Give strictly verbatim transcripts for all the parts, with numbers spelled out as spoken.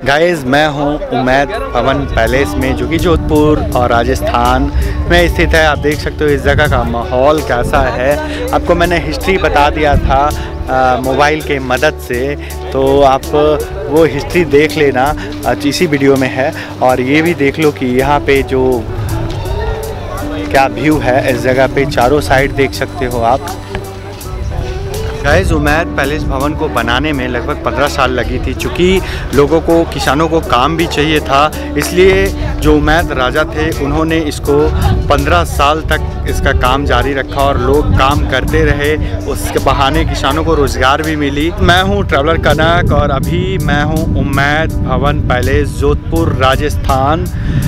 Guys, मैं हूं उम्मैद भवन पैलेस में, जो कि जोधपुर और राजस्थान में स्थित है। आप देख सकते हो इस जगह का माहौल कैसा है। आपको मैंने हिस्ट्री बता दिया था मोबाइल के मदद से, तो आप वो हिस्ट्री देख लेना, इसी वीडियो में है। और ये भी देख लो कि यहाँ पे जो क्या व्यू है इस जगह पे, चारों साइड देख सकते हो आप। गाइस, उम्मैद पैलेस भवन को बनाने में लगभग पंद्रह साल लगी थी। चूँकि लोगों को, किसानों को काम भी चाहिए था, इसलिए जो उम्मैद राजा थे उन्होंने इसको पंद्रह साल तक इसका काम जारी रखा और लोग काम करते रहे। उसके बहाने किसानों को रोज़गार भी मिली। मैं हूं ट्रैवलर कनक और अभी मैं हूं उम्मैद भवन पैलेस, जोधपुर, राजस्थान।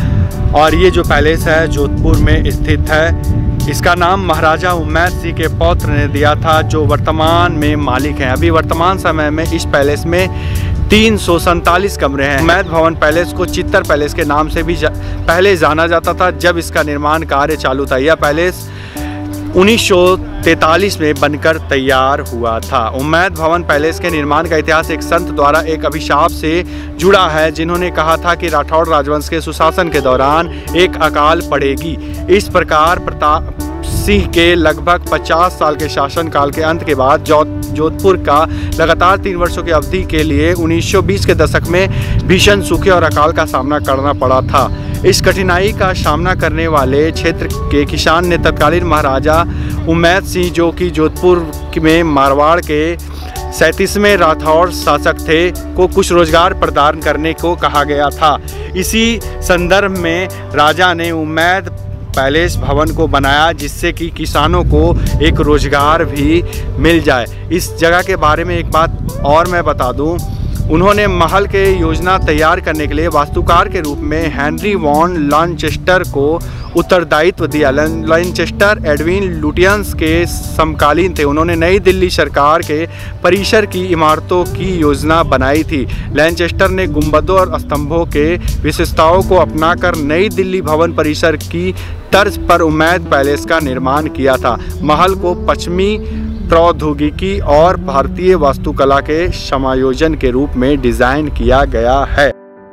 और ये जो पैलेस है जोधपुर में स्थित है। इसका नाम महाराजा उम्मैद सिंह के पौत्र ने दिया था, जो वर्तमान में मालिक हैं। अभी वर्तमान समय में इस पैलेस में तीन सौ सैंतालीस कमरे हैं। उम्मैद भवन पैलेस को चित्तर पैलेस के नाम से भी जा, पहले जाना जाता था जब इसका निर्माण कार्य चालू था। यह पैलेस उन्नीस सौ तैंतालीस में बनकर तैयार हुआ था। उम्मैद भवन पैलेस के निर्माण का इतिहास एक संत द्वारा एक अभिशाप से जुड़ा है, जिन्होंने कहा था कि राठौड़ राजवंश के सुशासन के दौरान एक अकाल पड़ेगी। इस प्रकार प्रताप सिंह के लगभग पचास साल के शासनकाल के अंत के बाद जोधपुर का लगातार तीन वर्षों की अवधि के लिए उन्नीस सौ बीस के दशक में भीषण सूखे और अकाल का सामना करना पड़ा था। इस कठिनाई का सामना करने वाले क्षेत्र के किसान ने तत्कालीन महाराजा उम्मैद सिंह, जो कि जोधपुर में मारवाड़ के सैंतीसवें राठौड़ शासक थे, को कुछ रोजगार प्रदान करने को कहा गया था। इसी संदर्भ में राजा ने उम्मैद पैलेस भवन को बनाया, जिससे कि किसानों को एक रोजगार भी मिल जाए। इस जगह के बारे में एक बात और मैं बता दूं, उन्होंने महल के योजना तैयार करने के लिए वास्तुकार के रूप में हेनरी वॉन लॉन्चेस्टर को उत्तरदायित्व दिया। लॉन्चेस्टर एडविन लुटियंस के समकालीन थे। उन्होंने नई दिल्ली सरकार के परिसर की इमारतों की योजना बनाई थी। लॉन्चेस्टर ने गुंबदों और स्तंभों के विशेषताओं को अपनाकर नई दिल्ली भवन परिसर की तर्ज पर उम्मैद पैलेस का निर्माण किया था। महल को पश्चिमी प्रौद्योगिकी और भारतीय वास्तुकला के समायोजन के रूप में डिजाइन किया गया है।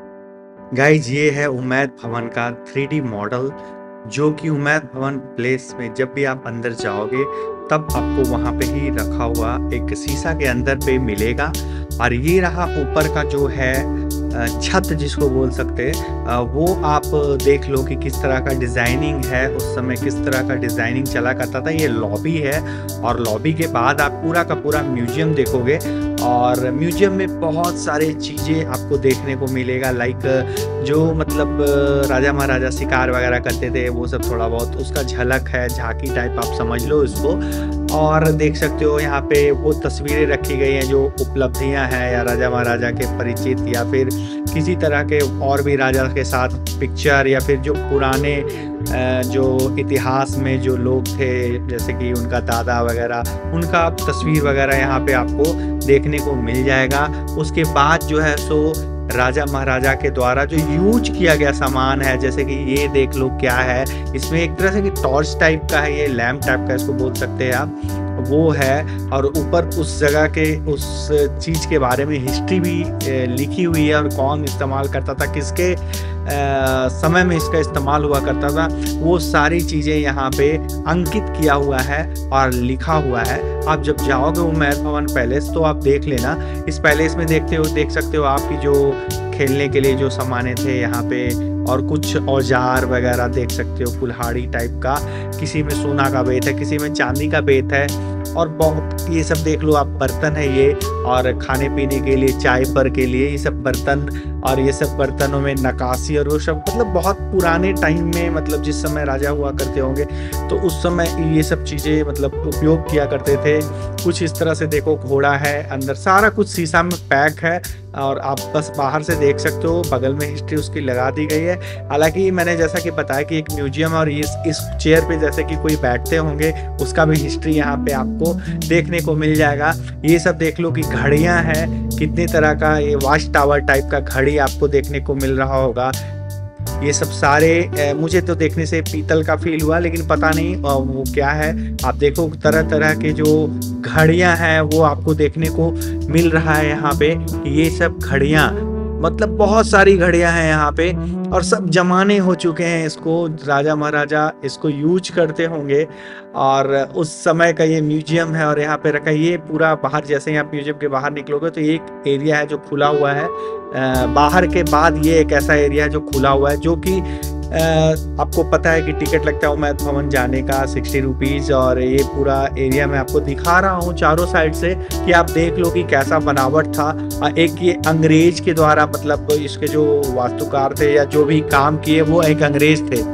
गाइज, ये है उम्मैद भवन का थ्री डी मॉडल, जो कि उम्मैद भवन प्लेस में जब भी आप अंदर जाओगे तब आपको वहाँ पे ही रखा हुआ एक शीशा के अंदर पे मिलेगा। और ये रहा ऊपर का जो है छत, जिसको बोल सकते हैं, वो आप देख लो कि किस तरह का डिज़ाइनिंग है। उस समय किस तरह का डिज़ाइनिंग चला करता था। ये लॉबी है और लॉबी के बाद आप पूरा का पूरा म्यूजियम देखोगे। और म्यूजियम में बहुत सारी चीज़ें आपको देखने को मिलेगा, लाइक जो मतलब राजा महाराजा शिकार वगैरह करते थे, वो सब थोड़ा बहुत उसका झलक है, झांकी टाइप आप समझ लो इसको। और देख सकते हो यहाँ पे वो तस्वीरें रखी गई हैं, जो उपलब्धियाँ हैं या राजा महाराजा के परिचित या फिर किसी तरह के और भी राजा के साथ पिक्चर, या फिर जो पुराने जो इतिहास में जो लोग थे, जैसे कि उनका दादा वगैरह, उनका तस्वीर वगैरह यहाँ पे आपको देखने को मिल जाएगा। उसके बाद जो है सो राजा महाराजा के द्वारा जो यूज किया गया सामान है, जैसे कि ये देख लो क्या है, इसमें एक तरह से कि टॉर्च टाइप का है, ये लैम्प टाइप का इसको बोल सकते हैं आप, वो है। और ऊपर उस जगह के उस चीज़ के बारे में हिस्ट्री भी लिखी हुई है, और कौन इस्तेमाल करता था, किसके आ, समय में इसका इस्तेमाल हुआ करता था, वो सारी चीज़ें यहाँ पे अंकित किया हुआ है और लिखा हुआ है। आप जब जाओगे उम्मैद भवन पैलेस तो आप देख लेना। इस पैलेस में देखते हो देख सकते हो आपकी जो खेलने के लिए जो सामानें थे यहाँ पे, और कुछ औजार वगैरह देख सकते हो, कुल्हाड़ी टाइप का, किसी में सोना का बेत है, किसी में चांदी का बेत है, और बहुत ये सब देख लो आप, बर्तन है ये, और खाने पीने के लिए, चाय पर के लिए ये सब बर्तन, और ये सब बर्तनों में नक्काशी और वो सब, मतलब बहुत पुराने टाइम में, मतलब जिस समय राजा हुआ करते होंगे तो उस समय ये सब चीज़ें मतलब उपयोग किया करते थे। कुछ इस तरह से देखो, घोड़ा है, अंदर सारा कुछ शीशा में पैक है, और आप बस बाहर से देख सकते हो। बगल में हिस्ट्री उसकी लगा दी गई है। हालांकि मैंने जैसा कि बताया कि एक म्यूजियम, और इस इस चेयर पे जैसे कि कोई बैठते होंगे, उसका भी हिस्ट्री यहाँ पे आपको देखने को मिल जाएगा। ये सब देख लो कि घड़ियाँ हैं, कितने तरह का ये वॉच टावर टाइप का घड़ी आपको देखने को मिल रहा होगा। ये सब सारे मुझे तो देखने से पीतल का फील हुआ, लेकिन पता नहीं वो क्या है। आप देखो तरह तरह के जो घड़ियां हैं वो आपको देखने को मिल रहा है यहाँ पे। ये सब घड़ियां मतलब बहुत सारी घड़ियां हैं यहाँ पे और सब जमाने हो चुके हैं, इसको राजा महाराजा इसको यूज करते होंगे और उस समय का ये म्यूजियम है और यहाँ पे रखा है। ये पूरा बाहर, जैसे यहाँ म्यूजियम के बाहर निकलोगे तो एक एरिया है जो खुला हुआ है, बाहर के बाद ये एक ऐसा एरिया है जो खुला हुआ है, जो कि आपको पता है कि टिकट लगता है उमैद भवन जाने का सिक्सटी रुपीज़। और ये पूरा एरिया मैं आपको दिखा रहा हूँ चारों साइड से कि आप देख लो कि कैसा बनावट था। एक ये अंग्रेज के द्वारा, मतलब इसके जो वास्तुकार थे या जो भी काम किए वो एक अंग्रेज थे।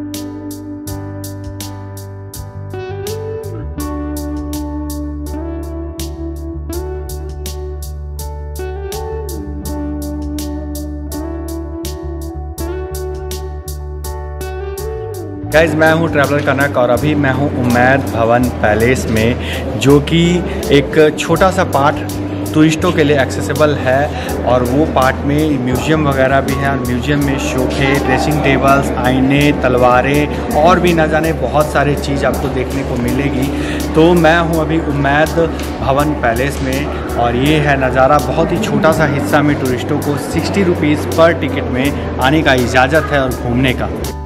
गाइज, मैं हूँ ट्रैवलर कनक और अभी मैं हूँ उमैद भवन पैलेस में, जो कि एक छोटा सा पार्ट टूरिस्टों के लिए एक्सेसिबल है और वो पार्ट में म्यूज़ियम वगैरह भी है। और म्यूज़ियम में सोफे, ड्रेसिंग टेबल्स, आईने, तलवारें और भी न जाने बहुत सारे चीज़ आपको देखने को मिलेगी। तो मैं हूँ अभी उमैद भवन पैलेस में और ये है नज़ारा। बहुत ही छोटा सा हिस्सा में टूरिस्टों को सिक्सटी रुपीज़ पर टिकट में आने का इजाज़त है और घूमने का।